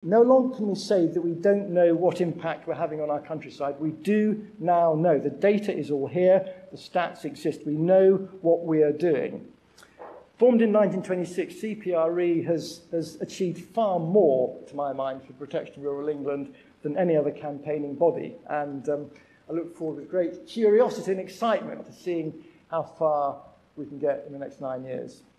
No longer can we say that we don't know what impact we're having on our countryside. We do now know. The data is all here. The stats exist. We know what we are doing. Formed in 1926, CPRE has achieved far more, to my mind, for protection of rural England than any other campaigning body. And I look forward with great curiosity and excitement to seeing how far we can get in the next 9 years.